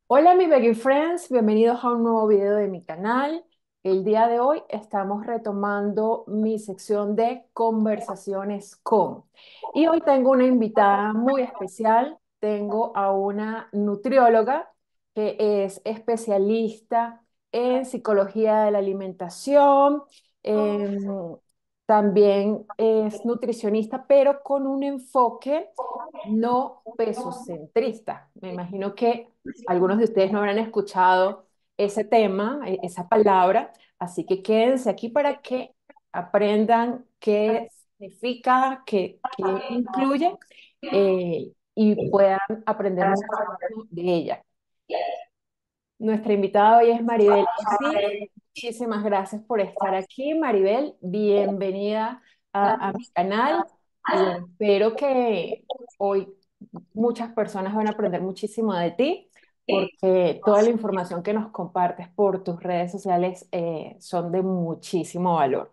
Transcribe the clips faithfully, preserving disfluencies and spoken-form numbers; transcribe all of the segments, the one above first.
Hola, mi Veggie Friends, bienvenidos a un nuevo video de mi canal. El día de hoy estamos retomando mi sección de conversaciones con. Y hoy tengo una invitada muy especial. Tengo a una nutrióloga que es especialista en psicología de la alimentación. em, También es nutricionista, pero con un enfoque no pesocentrista. Me imagino que algunos de ustedes no habrán escuchado ese tema, e- esa palabra, así que quédense aquí para que aprendan qué significa, qué, qué incluye eh, y puedan aprender muchísimo de ella. Nuestra invitada hoy es Maribel Ortiz. Muchísimas gracias por estar aquí, Maribel. Bienvenida a, a mi canal. Y bueno, espero que hoy muchas personas van a aprender muchísimo de ti, porque toda la información que nos compartes por tus redes sociales eh, son de muchísimo valor.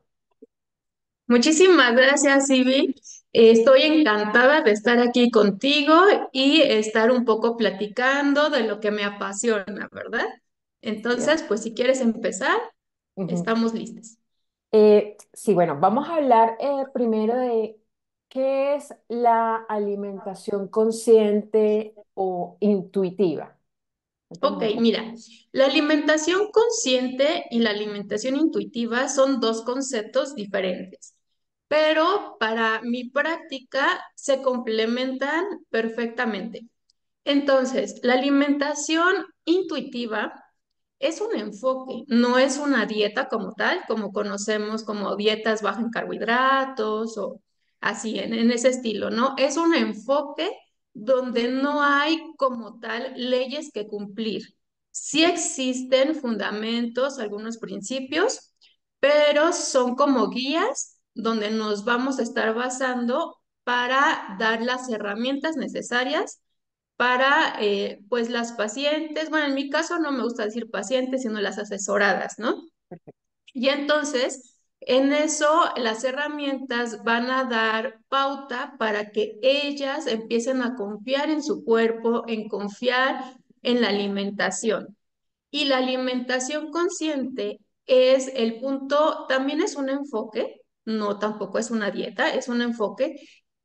Muchísimas gracias, Ivy. Eh, Estoy encantada de estar aquí contigo y estar un poco platicando de lo que me apasiona, ¿verdad? Bien. Entonces, pues si quieres empezar, Ujú. estamos listos. Eh, sí, bueno, vamos a hablar eh, primero de qué es la alimentación consciente o intuitiva. Cuéntanos Ok, un poco. mira, la alimentación consciente y la alimentación intuitiva son dos conceptos diferentes, pero para mi práctica se complementan perfectamente. Entonces, la alimentación intuitiva es un enfoque, no es una dieta como tal, como conocemos como dietas bajas en carbohidratos o así, en, en ese estilo, ¿no? Es un enfoque donde no hay como tal leyes que cumplir. Sí existen fundamentos, algunos principios, pero son como guías donde nos vamos a estar basando para dar las herramientas necesarias para eh, pues las pacientes, bueno, en mi caso no me gusta decir pacientes, sino las asesoradas, ¿no? Perfecto. Y entonces, en eso las herramientas van a dar pauta para que ellas empiecen a confiar en su cuerpo, en confiar en la alimentación. Y la alimentación consciente es el punto, también es un enfoque, no tampoco es una dieta, es un enfoque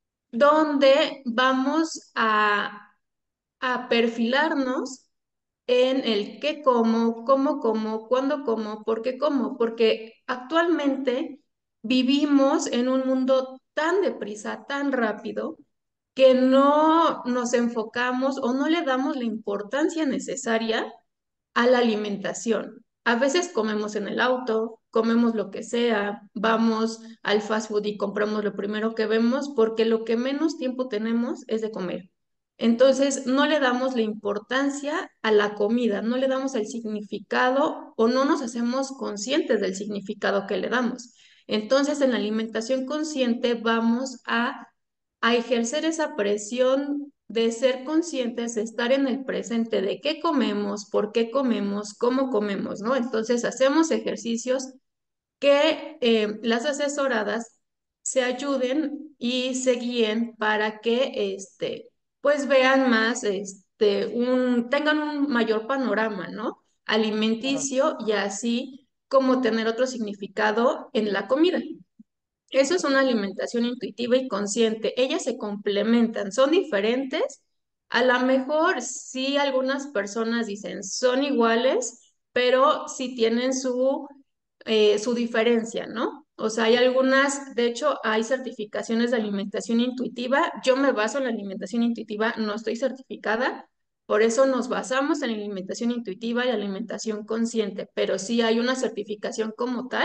donde vamos a a perfilarnos en el qué como, cómo como, cuándo como, por qué como, porque actualmente vivimos en un mundo tan deprisa, tan rápido, que no nos enfocamos o no le damos la importancia necesaria a la alimentación. A veces comemos en el auto, comemos lo que sea, vamos al fast food y compramos lo primero que vemos porque lo que menos tiempo tenemos es de comer. Entonces, no le damos la importancia a la comida, no le damos el significado o no nos hacemos conscientes del significado que le damos. Entonces, en la alimentación consciente vamos a a ejercer esa presión de ser conscientes, de estar en el presente, de qué comemos, por qué comemos, cómo comemos, ¿no? Entonces hacemos ejercicios que eh, las asesoradas se ayuden y se guíen para que, este, pues vean más, este, un, tengan un mayor panorama, ¿no? Claro. Alimenticio y así como tener otro significado en la comida. Eso es una alimentación intuitiva y consciente. Ellas se complementan, son diferentes. A lo mejor sí algunas personas dicen son iguales, pero sí tienen su, eh, su diferencia, ¿no? O sea, hay algunas, de hecho, hay certificaciones de alimentación intuitiva. Yo me baso en la alimentación intuitiva, no estoy certificada, por eso nos basamos en la alimentación intuitiva y alimentación consciente, pero sí hay una certificación como tal,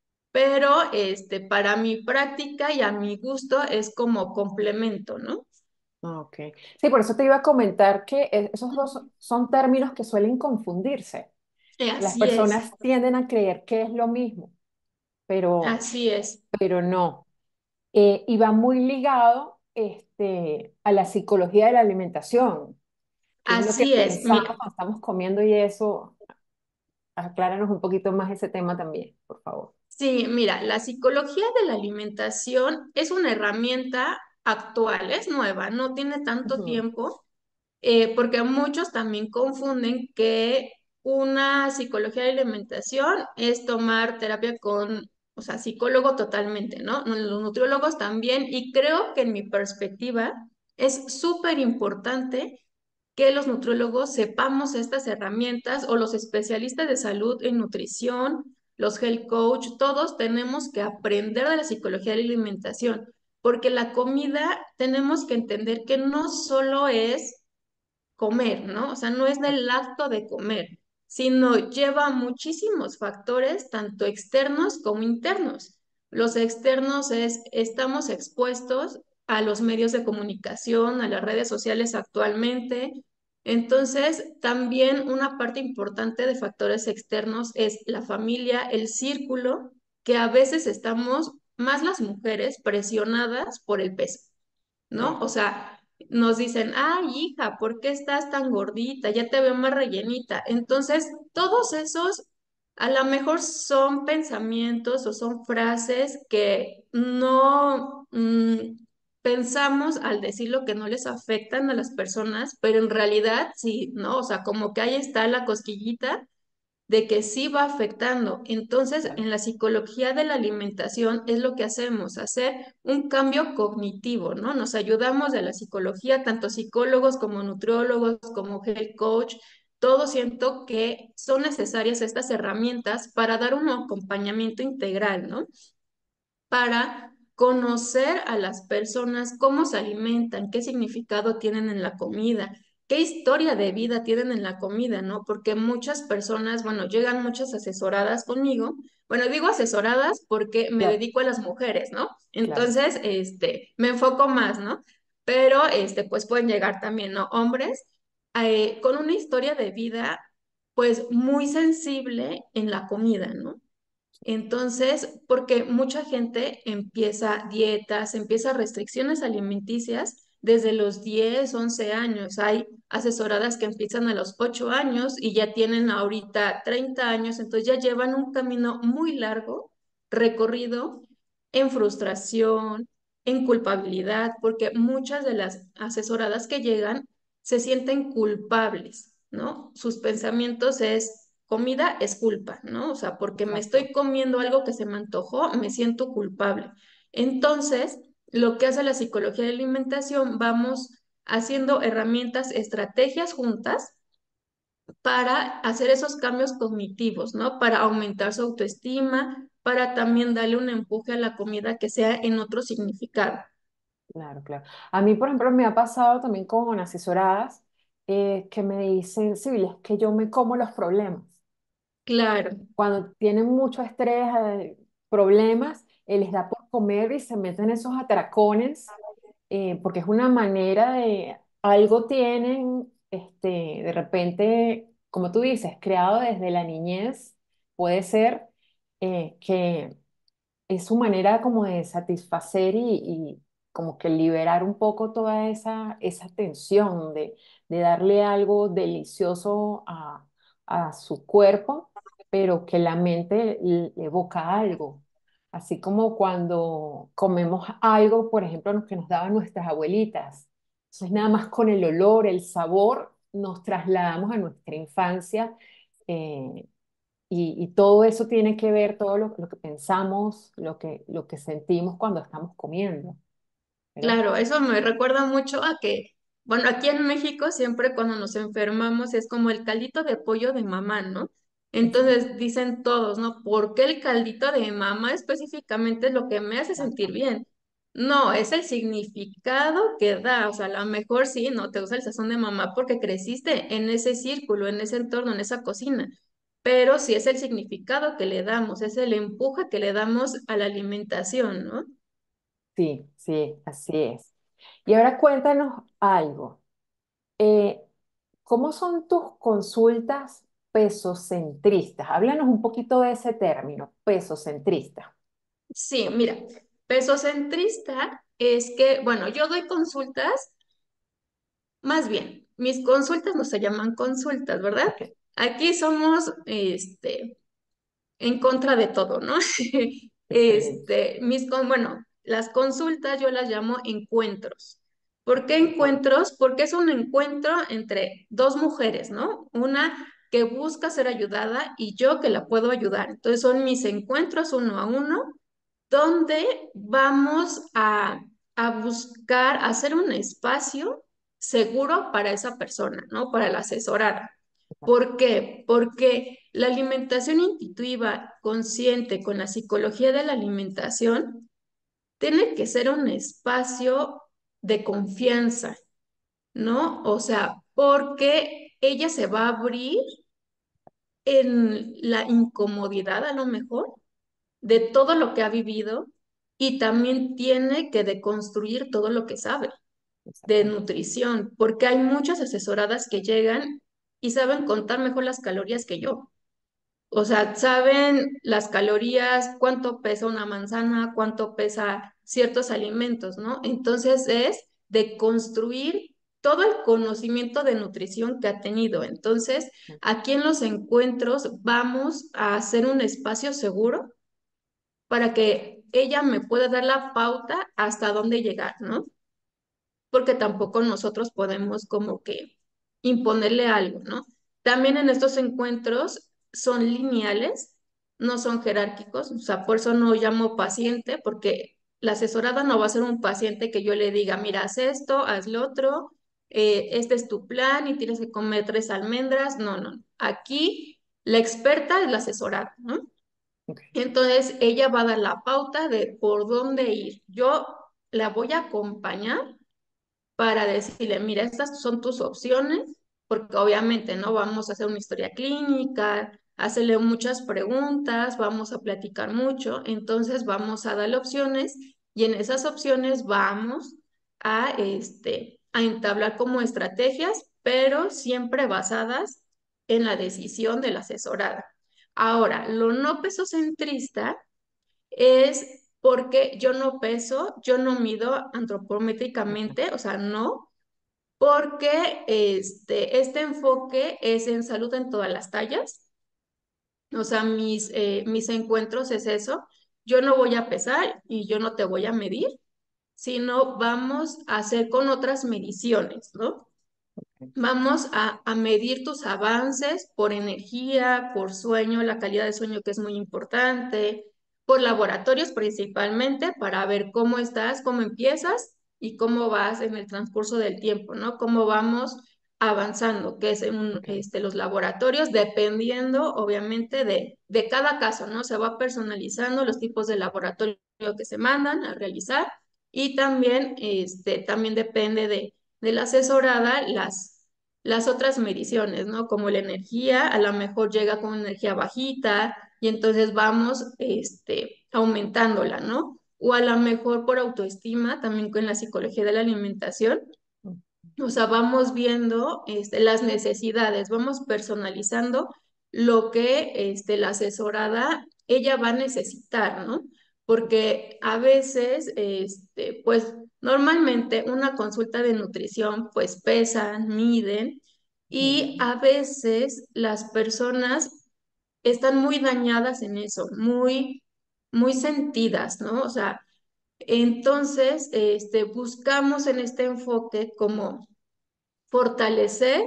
pero este, para mi práctica y a mi gusto es como complemento, ¿no? Ah, ok. Sí, por eso te iba a comentar que eh, esos dos son términos que suelen confundirse. Eh, Las Así es, personas tienden a creer que es lo mismo, pero, así es, pero no. Eh, y va muy ligado este, a la psicología de la alimentación, que es lo que así es. pensamos Mira, cuando estamos comiendo y eso. Acláranos un poquito más ese tema también, por favor. sí, mira, la psicología de la alimentación es una herramienta actual, es nueva, no tiene tanto Ujú. tiempo, eh, porque muchos también confunden que una psicología de alimentación es tomar terapia con, o sea, psicólogo totalmente, ¿no? Los nutriólogos también, y creo que en mi perspectiva es súper importante que los nutriólogos sepamos estas herramientas o los especialistas de salud en nutrición, los health coach, todos tenemos que aprender de la psicología de la alimentación, porque la comida tenemos que entender que no solo es comer, ¿no? O sea, no es del acto de comer, sino lleva muchísimos factores, tanto externos como internos. Los externos es, estamos expuestos a los medios de comunicación, a las redes sociales actualmente. Entonces, también una parte importante de factores externos es la familia, el círculo, que a veces estamos, más las mujeres, presionadas por el peso. ¿No? Sí, O sea, nos dicen, ay, hija, ¿por qué estás tan gordita? Ya te veo más rellenita. Entonces, todos esos a lo mejor son pensamientos o son frases que no mm, pensamos al decir lo que no les afectan a las personas, pero en realidad sí, ¿no? O sea, como que ahí está la cosquillita de que sí va afectando. Entonces, claro. en la psicología de la alimentación es lo que hacemos, hacer un cambio cognitivo, ¿no? Nos ayudamos de la psicología, tanto psicólogos como nutriólogos, como health coach. Todo siento que son necesarias estas herramientas para dar un acompañamiento integral, ¿no? Para conocer a las personas, cómo se alimentan, qué significado tienen en la comida, qué historia de vida tienen en la comida, ¿no? Porque muchas personas, bueno, llegan muchas asesoradas conmigo. Bueno, digo asesoradas porque me Ya, dedico a las mujeres, ¿no? claro. Entonces, este, me enfoco más, ¿no? Pero, este, pues pueden llegar también, ¿no? Hombres eh, con una historia de vida, pues muy sensible en la comida, ¿no? Entonces, porque mucha gente empieza dietas, empieza restricciones alimenticias desde los diez, once años. Hay asesoradas que empiezan a los ocho años y ya tienen ahorita treinta años, entonces ya llevan un camino muy largo recorrido en frustración, en culpabilidad, porque muchas de las asesoradas que llegan se sienten culpables, ¿no? Sus pensamientos es comida es culpa, ¿no? O sea, porque me Exacto. estoy comiendo algo que se me antojó, me siento culpable. Entonces, lo que hace la psicología de la alimentación, vamos haciendo herramientas, estrategias juntas para hacer esos cambios cognitivos, ¿no? Para aumentar su autoestima, para también darle un empuje a la comida que sea en otro significado. Claro, claro. A mí, por ejemplo, me ha pasado también con asesoradas eh, que me dicen, sí, es que yo me como los problemas. Claro, Cuando tienen mucho estrés, eh, problemas, eh, les da por comer y se meten esos atracones, eh, porque es una manera de, algo tienen, este, de repente, como tú dices, creado desde la niñez, puede ser eh, que es su manera como de satisfacer y, y como que liberar un poco toda esa, esa tensión, de, de darle algo delicioso a, a su cuerpo, pero que la mente le le evoca algo. Así como cuando comemos algo, por ejemplo, lo que nos daban nuestras abuelitas. Entonces, nada más con el olor, el sabor, nos trasladamos a nuestra infancia. eh, y, y todo eso tiene que ver, todo lo, lo que pensamos, lo que, lo que sentimos cuando estamos comiendo, ¿verdad? claro, eso me recuerda mucho a que, bueno, aquí en México siempre cuando nos enfermamos es como el caldito de pollo de mamá, ¿no? Exacto, Entonces dicen todos, ¿no? ¿Por qué el caldito de mamá específicamente es lo que me hace sentir exacto. bien? No, es el significado que da, o sea, a lo mejor sí, no te gusta el sazón de mamá porque creciste en ese círculo, en ese entorno, en esa cocina, pero sí es el significado que le damos, es el empuje que le damos a la alimentación, ¿no? Sí, sí, así es. Y ahora cuéntanos algo. Eh, ¿Cómo son tus consultas pesocentristas? Háblanos un poquito de ese término, pesocentrista. Sí, mira, pesocentrista es que, bueno, yo doy consultas, más bien, mis consultas no se llaman consultas, ¿verdad? Ok, Aquí somos, este, en contra de todo, ¿no? excelente. Este, mis, con, bueno, las consultas yo las llamo encuentros. ¿Por qué encuentros? Porque es un encuentro entre dos mujeres, ¿no? Una que busca ser ayudada y yo que la puedo ayudar. Entonces son mis encuentros uno a uno donde vamos a, a buscar hacer un espacio seguro para esa persona, ¿no? Para la asesorada. ¿Por qué? Porque la alimentación intuitiva consciente con la psicología de la alimentación tiene que ser un espacio de confianza, ¿no? O sea, porque ella se va a abrir en la incomodidad a lo mejor de todo lo que ha vivido y también tiene que deconstruir todo lo que sabe de Exactamente. nutrición, porque hay muchas asesoradas que llegan y saben contar mejor las calorías que yo. O sea, saben las calorías, cuánto pesa una manzana, cuánto pesa ciertos alimentos, ¿no? Entonces es de construir todo el conocimiento de nutrición que ha tenido. Entonces, aquí en los encuentros vamos a hacer un espacio seguro para que ella me pueda dar la pauta hasta dónde llegar, ¿no? Porque tampoco nosotros podemos como que imponerle algo, ¿no? También en estos encuentros son lineales, no son jerárquicos, o sea, por eso no llamo paciente, porque la asesorada no va a ser un paciente que yo le diga, mira, haz esto, haz lo otro, eh, este es tu plan y tienes que comer tres almendras, no, no, aquí la experta es la asesorada, ¿no? Ok. Entonces ella va a dar la pauta de por dónde ir. Yo la voy a acompañar para decirle, mira, estas son tus opciones, porque obviamente no vamos a hacer una historia clínica, hacerle muchas preguntas, vamos a platicar mucho, entonces vamos a darle opciones y en esas opciones vamos a, este, a entablar como estrategias, pero siempre basadas en la decisión de la asesorada. Ahora, lo no pesocentrista es porque yo no peso, yo no mido Ujú. antropométricamente, o sea, no, porque este, este enfoque es en salud en todas las tallas, o sea, mis, eh, mis encuentros es eso, yo no voy a pesar y yo no te voy a medir, sino vamos a hacer con otras mediciones, ¿no? Vamos a, a medir tus avances por energía, por sueño, la calidad de sueño que es muy importante, por laboratorios principalmente para ver cómo estás, cómo empiezas y cómo vas en el transcurso del tiempo, ¿no? Cómo vamos avanzando, que es en un- Ok. este, los laboratorios, dependiendo obviamente de, de cada caso, ¿no? Se va personalizando los tipos de laboratorio que se mandan a realizar y también, este, también depende de, de la asesorada las las otras mediciones, ¿no? Como la energía, a lo mejor llega con energía bajita y entonces vamos, este, aumentándola, ¿no? O a lo mejor por autoestima, también con la psicología de la alimentación, o sea, vamos viendo este, las necesidades, vamos personalizando lo que este, la asesorada, ella va a necesitar, ¿no? Porque a veces, este, pues normalmente una consulta de nutrición, pues pesan, miden, y Ujú. a veces las personas están muy dañadas en eso, muy, muy sentidas, ¿no? O sea, entonces, este, buscamos en este enfoque como fortalecer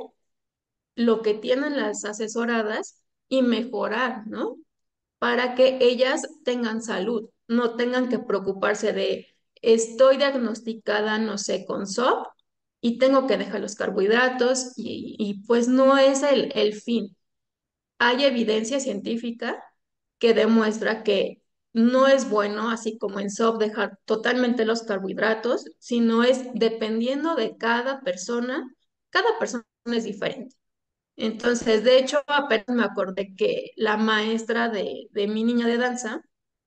lo que tienen las asesoradas y mejorar, ¿no? Para que ellas tengan salud, no tengan que preocuparse de, estoy diagnosticada, no sé, con S O P y tengo que dejar los carbohidratos y, y pues no es el, el fin. Hay evidencia científica que demuestra que no es bueno, así como en S O P, dejar totalmente los carbohidratos, sino es dependiendo de cada persona, cada persona es diferente. Entonces, de hecho, apenas me acordé que la maestra de, de mi niña de danza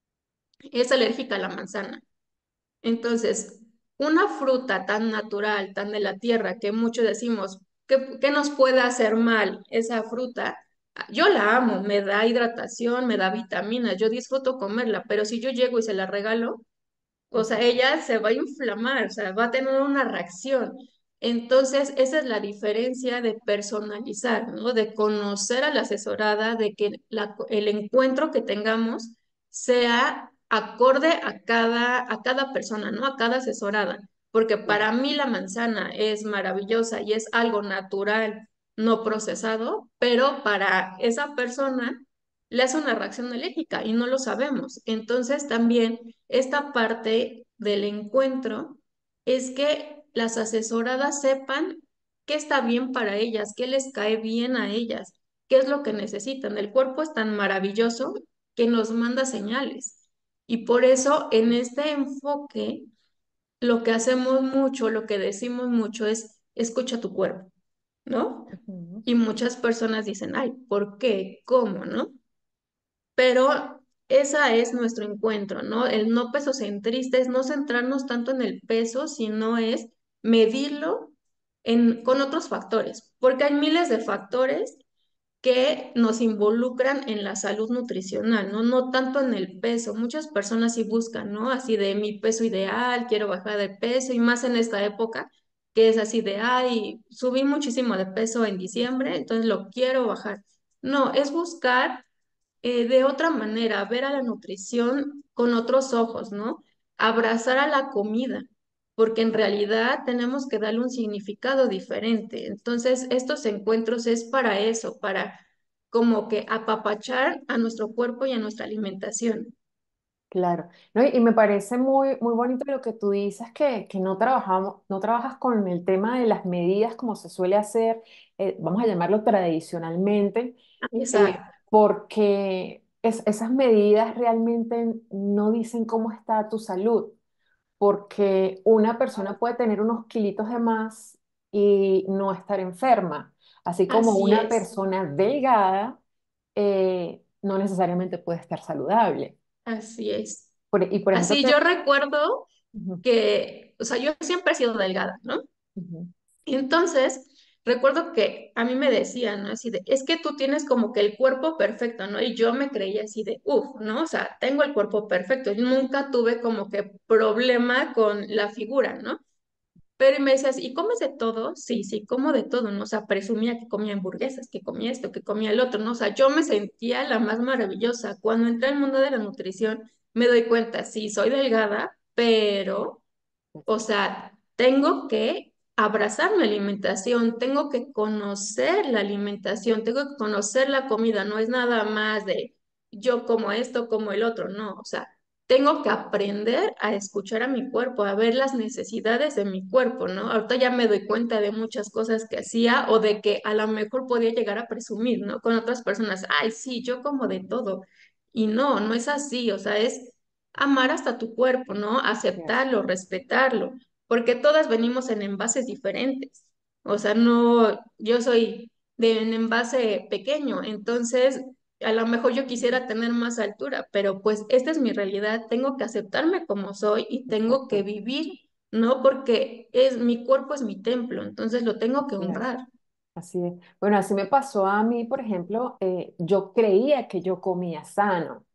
es alérgica a la manzana. Entonces, una fruta tan natural, tan de la tierra, que muchos decimos, ¿qué, qué nos puede hacer mal esa fruta? Yo la amo, me da hidratación, me da vitaminas, yo disfruto comerla, pero si yo llego y se la regalo, o sea, Exacto. ella se va a inflamar, o sea, va a tener una reacción. Entonces, esa es la diferencia de personalizar, ¿no? De conocer a la asesorada, de que la- el encuentro que tengamos sea acorde a cada, a cada persona, ¿no? A cada asesorada. porque Sí. para mí la manzana es maravillosa y es algo natural, no procesado, pero para esa persona le hace una reacción alérgica y no lo sabemos. Entonces también esta parte del encuentro es que las asesoradas sepan qué está bien para ellas, qué les cae bien a ellas, qué es lo que necesitan. El cuerpo es tan maravilloso que nos manda señales. Y por eso en este enfoque, lo que hacemos mucho, lo que decimos mucho es, escucha tu cuerpo, ¿no? Ujú, Y muchas personas dicen, ay, ¿por qué? ¿Cómo? ¿No? Pero esa es nuestro encuentro, ¿no? El no pesocentrista es no centrarnos tanto en el peso, sino es medirlo en, con otros factores, porque hay miles de factores que nos involucran en la salud nutricional, ¿no? No tanto en el peso. Muchas personas sí buscan, ¿no? Así de mi peso ideal, quiero bajar de peso, y más en esta época, que es así de, ay, subí muchísimo de peso en diciembre, entonces lo quiero bajar. No, es buscar eh, de otra manera, ver a la nutrición con otros ojos, ¿no? Abrazar a la comida, porque en realidad tenemos que darle un significado diferente. Entonces, estos encuentros es para eso, para como que apapachar a nuestro cuerpo y a nuestra alimentación. claro. ¿No? Y, y me parece muy, muy bonito lo que tú dices, que, que no trabajamos, no trabajas con el tema de las medidas como se suele hacer, eh, vamos a llamarlo tradicionalmente, eh, Exacto, porque es- esas medidas realmente no dicen cómo está tu salud, porque una persona puede tener unos kilitos de más y no estar enferma, así como así una es, persona delgada eh, no necesariamente puede estar saludable. así es. Por- y por ejemplo, Así te... yo recuerdo Ujú, que, o sea, yo siempre he sido delgada, ¿no? ujú, Y entonces, recuerdo que a mí me decían, ¿no? Así de, es que tú tienes como que el cuerpo perfecto, ¿no? Y yo me creía así de, uff, ¿no? O sea, tengo el cuerpo perfecto. Yo nunca tuve como que problema con la figura, ¿no? Pero y me decías, ¿y comes de todo? Sí, sí, como de todo, ¿no? O sea, presumía que comía hamburguesas, que comía esto, que comía el otro, ¿no? O sea, yo me sentía la más maravillosa. Cuando entré al mundo de la nutrición, me doy cuenta, sí, soy delgada, pero o sea, tengo que abrazar mi alimentación, tengo que conocer la alimentación, tengo que conocer la comida, no es nada más de yo como esto, como el otro, no, o sea, tengo que aprender a escuchar a mi cuerpo, a ver las necesidades de mi cuerpo, ¿no? Ahorita ya me doy cuenta de muchas cosas que hacía o de que a lo mejor podía llegar a presumir, ¿no? Con otras personas, ay, sí, yo como de todo. Y no, no es así, o sea, es amar hasta tu cuerpo, ¿no? yes. Aceptarlo, respetarlo, porque todas venimos en envases diferentes. O sea, no, yo soy de un envase pequeño, entonces a lo mejor yo quisiera tener más altura, pero pues esta es mi realidad, tengo que aceptarme como soy y tengo que Exacto. vivir, ¿no? Porque es mi cuerpo es mi templo, entonces lo tengo que Yes. honrar. Así es. Bueno, así me pasó a mí, por ejemplo, eh, yo creía que yo comía sano.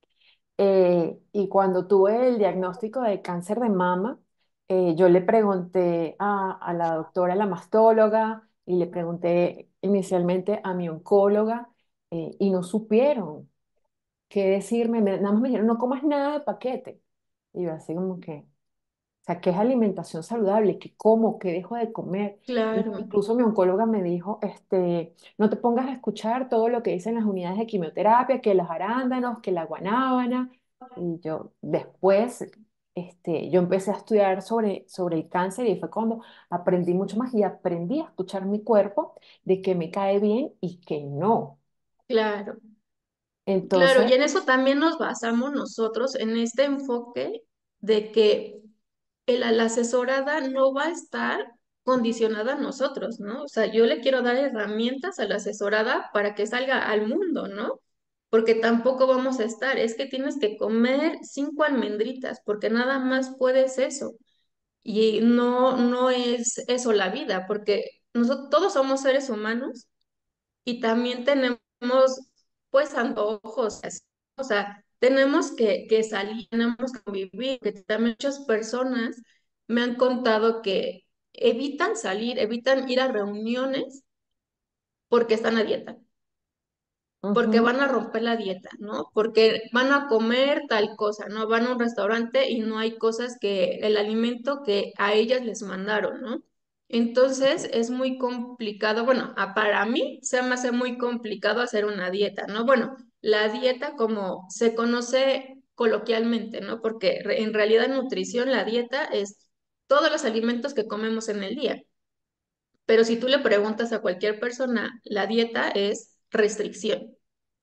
Eh, y cuando tuve el diagnóstico de cáncer de mama, eh, yo le pregunté a, a la doctora, la mastóloga, y le pregunté inicialmente a mi oncóloga, eh, y no supieron qué decirme. Me- nada más me dijeron, no comas nada de paquete. Y yo así como que, o sea, ¿qué es alimentación saludable? ¿Qué como? ¿Qué dejo de comer? Y Claro, incluso mi oncóloga me dijo, este, no te pongas a escuchar todo lo que dicen las unidades de quimioterapia, que los arándanos, que la guanábana. Y yo después, este, yo empecé a estudiar sobre, sobre el cáncer y fue cuando aprendí mucho más y aprendí a escuchar mi cuerpo de que me cae bien y que no. claro. Claro, Entonces, y en eso también nos basamos nosotros en este enfoque de que el, la asesorada no va a estar condicionada a nosotros, ¿no? O sea, yo le quiero dar herramientas a la asesorada para que salga al mundo, ¿no? Porque tampoco vamos a estar, es que tienes que comer cinco almendritas, porque nada más puedes eso. Y no, no es eso la vida, porque nosotros todos somos seres humanos y también tenemos pues antojos, así, o sea, tenemos que, que salir, tenemos que convivir, que también muchas personas me han contado que evitan salir, evitan ir a reuniones porque están a dieta. porque Ujú. van a romper la dieta, ¿no? Porque van a comer tal cosa, ¿no? Van a un restaurante y no hay cosas que, el alimento que a ellas les mandaron, ¿no? Entonces es muy complicado, bueno, a- para mí se me hace muy complicado hacer una dieta, ¿no? Bueno, la dieta como se conoce coloquialmente, ¿no? Porque re- en realidad en nutrición la dieta es todos los alimentos que comemos en el día. Pero si tú le preguntas a cualquier persona, la dieta es restricción.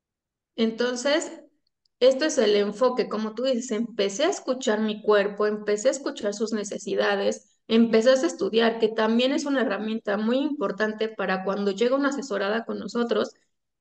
Entonces, esto es el enfoque, como tú dices, empecé a escuchar mi cuerpo, empecé a escuchar sus necesidades, empecé a estudiar, que también es una herramienta muy importante para cuando llega una asesorada con nosotros,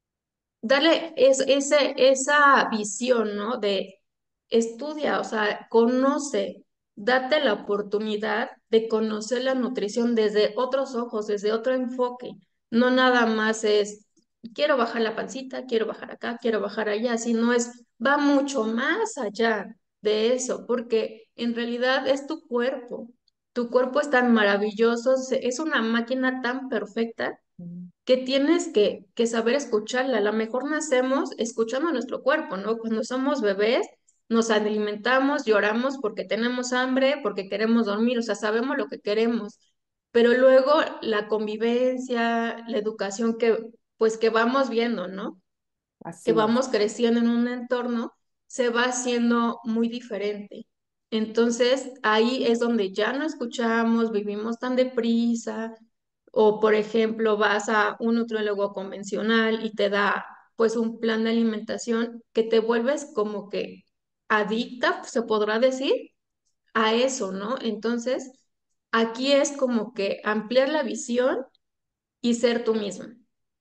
darle es, ese, esa visión, ¿no? De estudia, o sea, conoce, date la oportunidad de conocer la nutrición desde otros ojos, desde otro enfoque. No nada más es, quiero bajar la pancita, quiero bajar acá, quiero bajar allá, sino es, va mucho más allá de eso, porque en realidad es tu cuerpo. Tu cuerpo es tan maravilloso, se- es una máquina tan perfecta Mm. que tienes que, que saber escucharla. A lo mejor nacemos escuchando a nuestro cuerpo, ¿no? Cuando somos bebés, nos alimentamos, lloramos porque tenemos hambre, porque queremos dormir, o sea, sabemos lo que queremos. Pero luego la convivencia, la educación que, pues que vamos viendo, ¿no? Que Así es, vamos creciendo en un entorno, se va haciendo muy diferente. Entonces, ahí es donde ya no escuchamos, vivimos tan deprisa, o por ejemplo, vas a un nutriólogo convencional y te da pues un plan de alimentación que te vuelves como que adicta, se podrá decir, a eso, ¿no? Entonces, aquí es como que ampliar la visión y ser tú misma.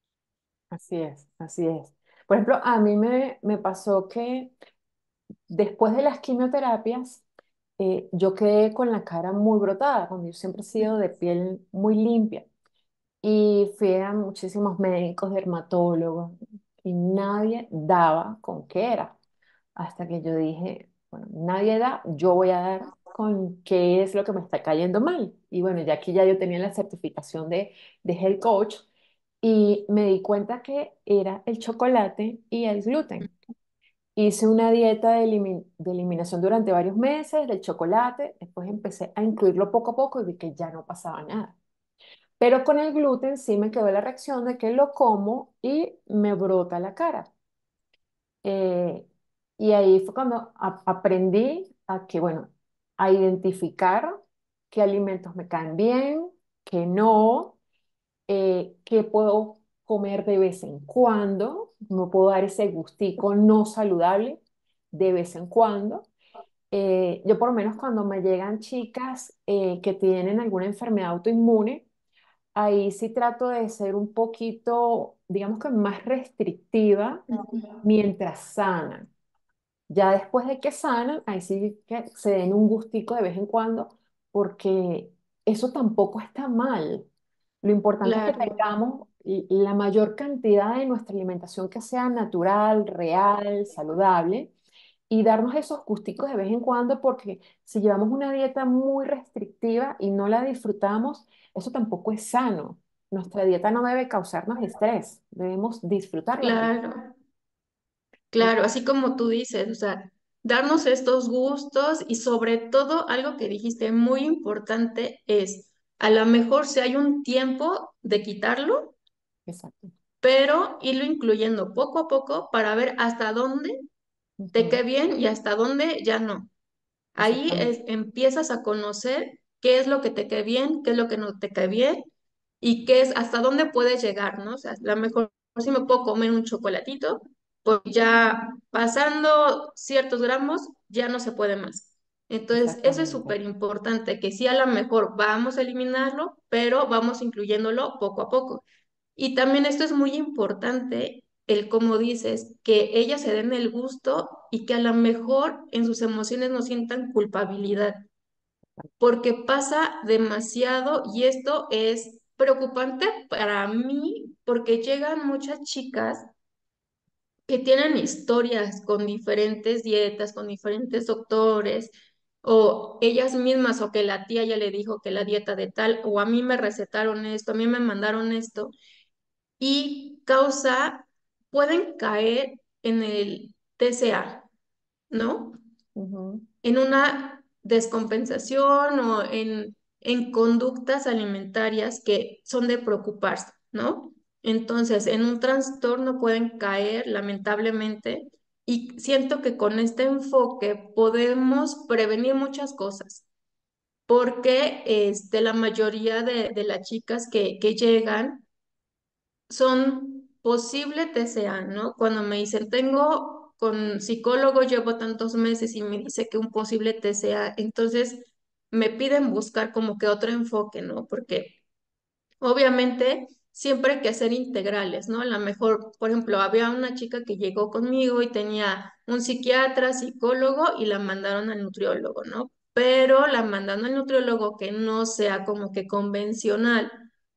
así es, así es. Por ejemplo, a mí me, me pasó que después de las quimioterapias, eh, yo quedé con la cara muy brotada, cuando yo siempre he sido de piel muy limpia. Y fui a muchísimos médicos, dermatólogos, y nadie daba con qué era. Hasta que yo dije, bueno, nadie da, yo voy a dar con qué es lo que me está cayendo mal. Y bueno, ya aquí ya yo tenía la certificación de, de Health Coach y me di cuenta que era el chocolate y el gluten. Hice una dieta de, elimi- de eliminación durante varios meses del chocolate, después empecé a incluirlo poco a poco y vi que ya no pasaba nada. Pero con el gluten sí me quedó la reacción de que lo como y me brota la cara. Eh, y ahí fue cuando a- aprendí a que, bueno, a identificar qué alimentos me caen bien, qué no, eh, qué puedo comer de vez en cuando, no puedo dar ese gustico no saludable de vez en cuando. Eh, yo por lo menos cuando me llegan chicas eh, que tienen alguna enfermedad autoinmune, ahí sí trato de ser un poquito, digamos que más restrictiva mientras sanan. Ya después de que sanan, ahí sí que se den un gustico de vez en cuando, porque eso tampoco está mal. Lo importante es que Claro, tengamos l- la mayor cantidad de nuestra alimentación que sea natural, real, saludable, y darnos esos gusticos de vez en cuando, porque si llevamos una dieta muy restrictiva y no la disfrutamos, eso tampoco es sano. Nuestra dieta no debe causarnos estrés, debemos disfrutar los alimentos. claro. Claro, así como tú dices, o sea, darnos estos gustos y sobre todo algo que dijiste muy importante es, a lo mejor si hay un tiempo de quitarlo, Exacto. pero irlo incluyendo poco a poco para ver hasta dónde te Ujú. cae bien y hasta dónde ya no. Ahí es- Exactamente. empiezas a conocer qué es lo que te cae bien, qué es lo que no te cae bien y qué es hasta dónde puedes llegar, ¿no? O sea, a lo mejor si me puedo comer un chocolatito, pues ya pasando ciertos gramos ya no se puede más. Entonces, eso es Exactamente. súper importante, que sí a lo mejor vamos a eliminarlo, pero vamos incluyéndolo poco a poco. Y también esto es muy importante, el como dices, que ellas se den el gusto y que a lo mejor en sus emociones no sientan culpabilidad, porque pasa demasiado y esto es preocupante para mí porque llegan muchas chicas que tienen historias con diferentes dietas, con diferentes doctores, o ellas mismas, o que la tía ya le dijo que la dieta de tal, o a mí me recetaron esto, a mí me mandaron esto, y causa pueden caer en el T C A, ¿no? Ujú, En una descompensación o en, en conductas alimentarias que son de preocuparse, ¿no? Entonces, en un trastorno pueden caer, lamentablemente, y siento que con este enfoque podemos prevenir muchas cosas, porque este, la mayoría de, de las chicas que, que llegan son posible T C A, ¿no? Cuando me dicen, tengo con psicólogo, llevo tantos meses y me dice que un posible T C A, entonces me piden buscar como que otro enfoque, ¿no? Porque obviamente siempre hay que ser integrales, ¿no? A lo mejor, por ejemplo, había una chica que llegó conmigo y tenía un psiquiatra, psicólogo y la mandaron al nutriólogo, ¿no? Pero la mandaron al nutriólogo que no sea como que convencional.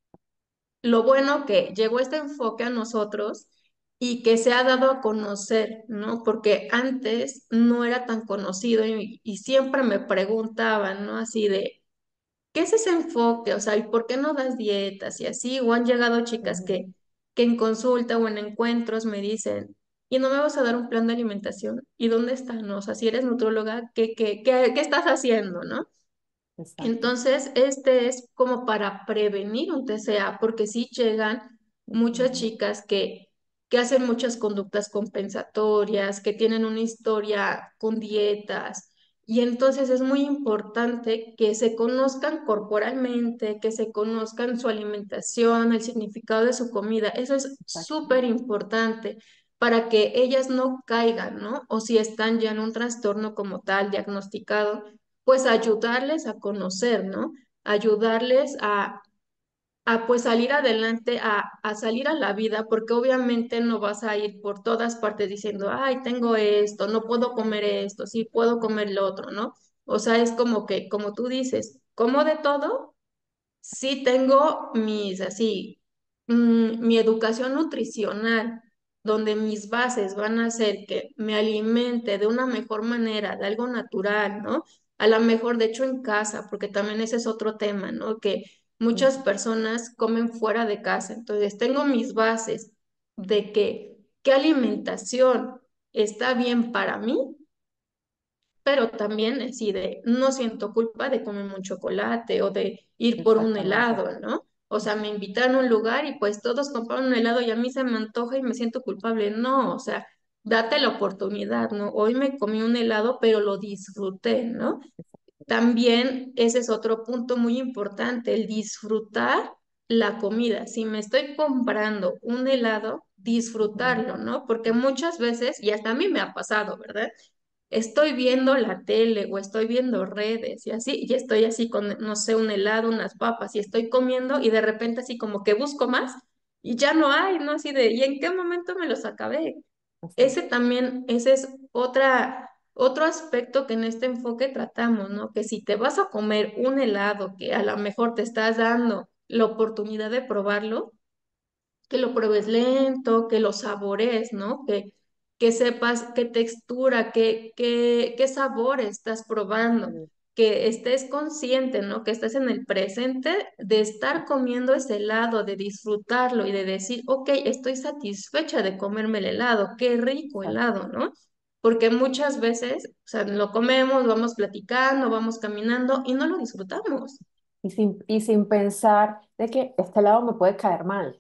Lo bueno que llegó este enfoque a nosotros y que se ha dado a conocer, ¿no? Porque antes no era tan conocido y, y siempre me preguntaban, ¿no? Así de, ¿qué es ese enfoque? O sea, ¿y por qué no das dietas? Y así, o han llegado chicas ujú, que, que en consulta o en encuentros me dicen, ¿y no me vas a dar un plan de alimentación? ¿Y dónde está? No, o sea, si eres nutróloga, ¿qué, qué, qué, qué estás haciendo, no? exacto. Entonces, este es como para prevenir un T C A, porque sí llegan muchas Ujú, chicas que, que hacen muchas conductas compensatorias, que tienen una historia con dietas, y entonces es muy importante que se conozcan corporalmente, que se conozcan su alimentación, el significado de su comida. Eso es exacto. súper importante para que ellas no caigan, ¿no? O si están ya en un trastorno como tal diagnosticado, pues ayudarles a conocer, ¿no? Ayudarles a, a pues salir adelante, a, a salir a la vida, porque obviamente no vas a ir por todas partes diciendo, ay, tengo esto, no puedo comer esto, sí puedo comer lo otro, ¿no? O sea, es como que, como tú dices, como de todo. Sí, tengo mis, así, mm, mi educación nutricional, donde mis bases van a ser que me alimente de una mejor manera, de algo natural, ¿no? A lo mejor, de hecho, en casa, porque también ese es otro tema, ¿no? Que muchas Ujú, personas comen fuera de casa. Entonces, tengo mis bases de que qué alimentación está bien para mí, pero también así de, no siento culpa de comerme un chocolate o de ir por un exactamente. helado, ¿no? O sea, me invitaron a un lugar y pues todos compraron un helado y a mí se me antoja y me siento culpable. No, o sea, date la oportunidad, ¿no? Hoy me comí un helado, pero lo disfruté, ¿no? También ese es otro punto muy importante, el disfrutar la comida. Si me estoy comprando un helado, Ujú, disfrutarlo, ¿no? Porque muchas veces, y hasta a mí me ha pasado, ¿verdad? Estoy viendo la tele o estoy viendo redes y así, y estoy así con, no sé, un helado, unas papas, y estoy comiendo y de repente así como que busco más y ya no hay, ¿no? Así de, ¿y en qué momento me los acabé? Ese exacto. también, ese es otra, otro aspecto que en este enfoque tratamos, ¿no? Que si te vas a comer un helado que a lo mejor te estás dando la oportunidad de probarlo, que lo pruebes lento, que lo sabores, ¿no? Que, que sepas qué textura, qué, qué, qué sabor estás probando, Sí, que estés consciente, ¿no? Que estés en el presente de estar comiendo ese helado, de disfrutarlo y de decir, ok, estoy satisfecha de comerme el helado, qué rico exacto. helado, ¿no? Porque muchas veces, o sea, lo comemos, vamos platicando, vamos caminando y no lo disfrutamos. Y sin, y sin pensar de que este lado me puede caer mal,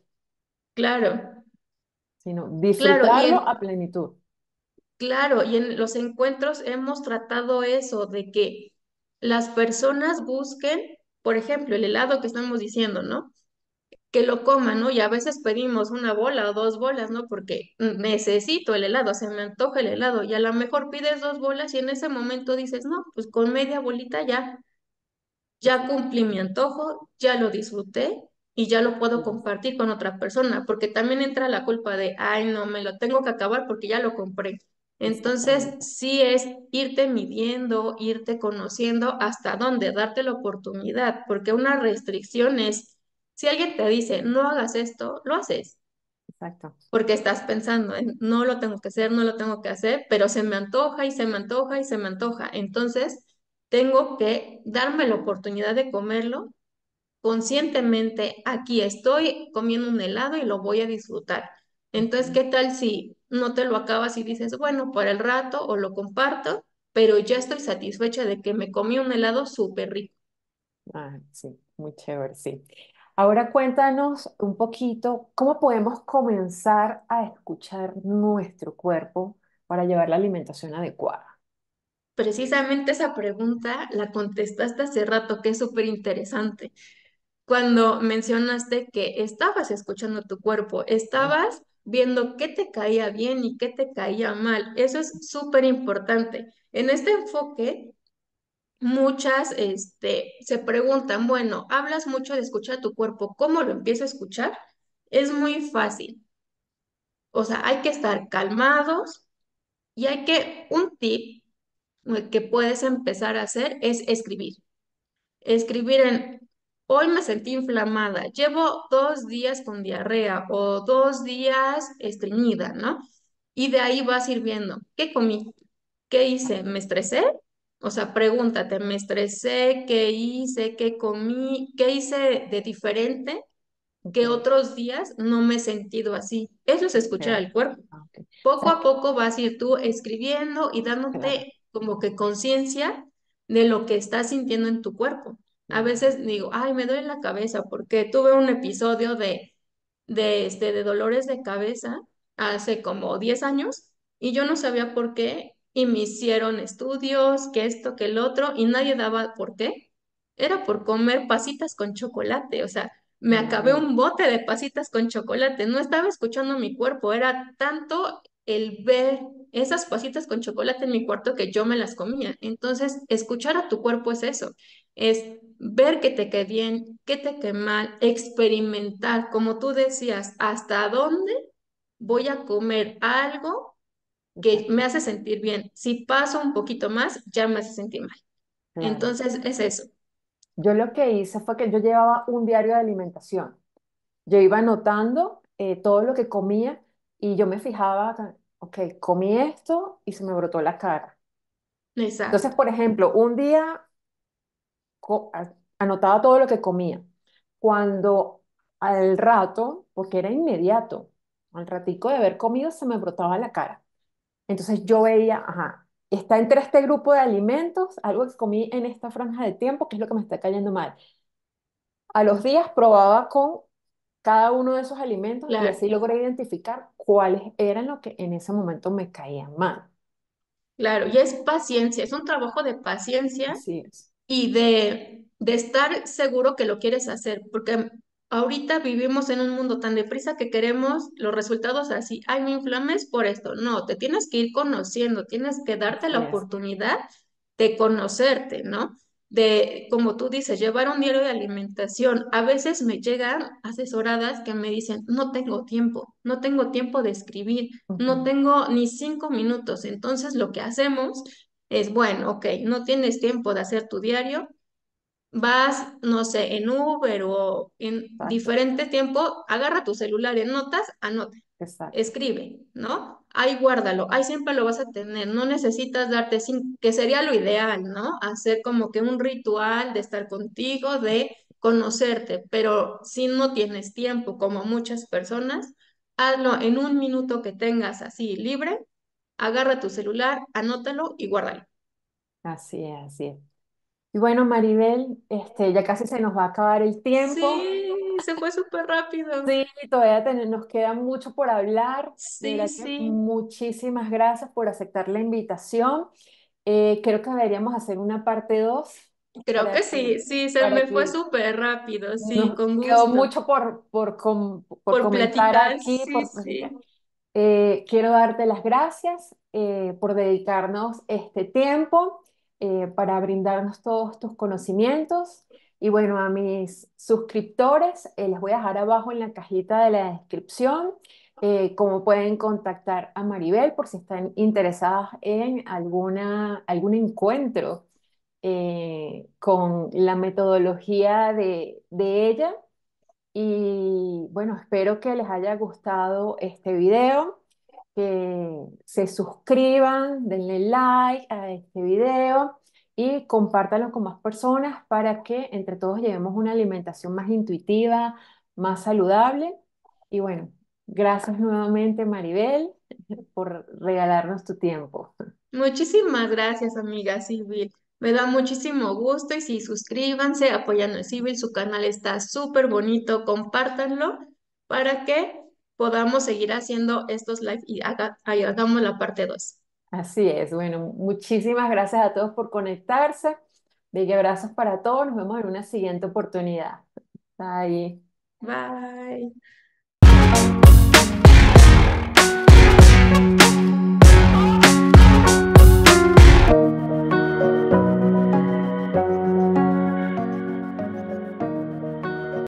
Claro, sino claro, y disfrutarlo a en, plenitud. Claro, y en los encuentros hemos tratado eso, de que las personas busquen, por ejemplo, el helado que estamos diciendo, ¿no? Que lo coman, ¿no? Y a veces pedimos una bola o dos bolas, ¿no? Porque necesito el helado, se me antoja el helado, y a lo mejor pides dos bolas y en ese momento dices, no, pues con media bolita ya, ya cumplí mi antojo, ya lo disfruté y ya lo puedo Sí, compartir con otra persona, porque también entra la culpa de, ay, no, me lo tengo que acabar porque ya lo compré. Entonces, exactamente. sí es irte midiendo, irte conociendo hasta dónde, darte la oportunidad, porque una restricción es, si alguien te dice, no hagas esto, lo haces, Exacto. porque estás pensando en, no lo tengo que hacer, no lo tengo que hacer, pero se me antoja y se me antoja y se me antoja. Entonces, tengo que darme la oportunidad de comerlo conscientemente. Aquí estoy comiendo un helado y lo voy a disfrutar. Entonces, ¿qué tal si no te lo acabas y dices, bueno, para el rato o lo comparto, pero ya estoy satisfecha de que me comí un helado súper rico? Ah, sí, muy chévere, sí. Ahora cuéntanos un poquito cómo podemos comenzar a escuchar nuestro cuerpo para llevar la alimentación adecuada. Precisamente esa pregunta la contestaste hace rato, que es súper interesante. Cuando mencionaste que estabas escuchando tu cuerpo, estabas viendo qué te caía bien y qué te caía mal. Eso es súper importante. En este enfoque, muchas este, se preguntan, bueno, hablas mucho de escuchar tu cuerpo, ¿cómo lo empiezo a escuchar? Es muy fácil. O sea, hay que estar calmados y hay que, un tip eh, que puedes empezar a hacer es escribir. Escribir en, hoy me sentí inflamada, llevo dos días con diarrea o dos días estreñida, ¿no? Y de ahí vas a ir viendo, ¿qué comí? ¿Qué hice? ¿Me estresé? O sea, pregúntate, ¿me estresé? ¿Qué hice? ¿Qué comí? ¿Qué hice de diferente Ok, que otros días no me he sentido así? Eso es ok, escuchar al cuerpo. ah, ok. Poco ¿Sabes a qué? poco vas a ir tú escribiendo y Claro. dándote como que conciencia de lo que estás sintiendo en tu cuerpo. A Ujú, veces digo, ay, me duele la cabeza porque tuve un episodio de, de, este, de dolores de cabeza hace como diez años y yo no sabía por qué y me hicieron estudios, que esto, que el otro y nadie daba por qué. Era por comer pasitas con chocolate, o sea, me acabé imagínate. un bote de pasitas con chocolate, no estaba escuchando mi cuerpo, era tanto el ver esas pasitas con chocolate en mi cuarto que yo me las comía. Entonces, escuchar a tu cuerpo es eso, es ver que te quede bien, que te quede mal, experimentar, como tú decías, hasta dónde voy a comer algo que Exacto, me hace sentir bien. Si paso un poquito más, ya me hace sentir mal. claro. Entonces, es eso. Yo lo que hice fue que yo llevaba un diario de alimentación. Yo iba anotando eh, todo lo que comía y yo me fijaba, ok, comí esto y se me brotó la cara. Entonces, Exacto, por ejemplo, un día co- a- anotaba todo lo que comía. Cuando al rato, porque era inmediato, al ratico de haber comido se me brotaba la cara. Entonces yo veía, ajá, está entre este grupo de alimentos, algo que comí en esta franja de tiempo, que es lo que me está cayendo mal. A los días probaba con cada uno de esos alimentos y claro. así logré identificar cuáles eran los que en ese momento me caían mal. Claro, y es paciencia, es un trabajo de paciencia Así es. y de, de estar seguro que lo quieres hacer, porque ahorita vivimos en un mundo tan deprisa que queremos los resultados así, ay, me inflames por esto. No, te tienes que ir conociendo, tienes que darte la Así es. oportunidad de conocerte, ¿no? De, como tú dices, llevar un diario de alimentación. A veces me llegan asesoradas que me dicen, no tengo tiempo, no tengo tiempo de escribir, no Ujú. tengo ni cinco minutos. Entonces, lo que hacemos es, bueno, ok, no tienes tiempo de hacer tu diario, vas, no sé, en Uber o en Exacto, diferente tiempo, agarra tu celular en notas, anota, exacto. escribe, ¿no? Ahí guárdalo, ahí siempre lo vas a tener, no necesitas darte, cin- que sería lo ideal, ¿no? Hacer como que un ritual de estar contigo, de conocerte, pero si no tienes tiempo, como muchas personas, hazlo en un minuto que tengas así libre, agarra tu celular, anótalo y guárdalo. Así es, así es. Y bueno, Maribel, este, ya casi se nos va a acabar el tiempo. Sí, se fue súper rápido. Sí, todavía ten- nos queda mucho por hablar. De Sí, verdad que sí, muchísimas gracias por aceptar la invitación. Eh, creo que deberíamos hacer una parte dos creo para que que, sí, sí, se para me fue que súper rápido, sí, nos con quedó gusto. mucho por, por, com- por Por comentar platicar, aquí, sí, por platicar. sí. Eh, quiero darte las gracias eh, por dedicarnos este tiempo eh, para brindarnos todos tus conocimientos. Y bueno, a mis suscriptores eh, les voy a dejar abajo en la cajita de la descripción eh, cómo pueden contactar a Maribel por si están interesadas en alguna, algún encuentro eh, con la metodología de, de ella. Y bueno, espero que les haya gustado este video, que se suscriban, denle like a este video y compártanlo con más personas para que entre todos llevemos una alimentación más intuitiva, más saludable. Y bueno, Gracias nuevamente, Maribel, por regalarnos tu tiempo. Muchísimas gracias, amiga Civil. Me da muchísimo gusto y sí, suscríbanse, apoyando a Civil, su canal está súper bonito, compártanlo para que podamos seguir haciendo estos live y haga- y hagamos la parte dos. Así es. Bueno, muchísimas gracias a todos por conectarse. Bella abrazos para todos. Nos vemos en una siguiente oportunidad. Bye. Bye.